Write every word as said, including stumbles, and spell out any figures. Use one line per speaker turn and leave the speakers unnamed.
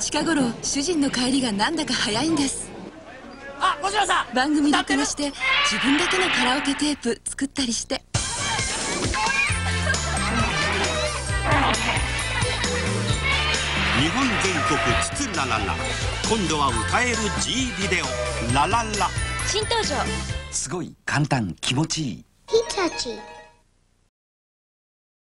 近頃主人の帰りがなんだか早いんです。
あ、小島さん、
番組録画して自分だけのカラオケテープ作ったりして。
日本全国つつららら、今度は歌える G ビデオラララ。
新登場。
すごい簡単、気持ちいい。
ヒタチ。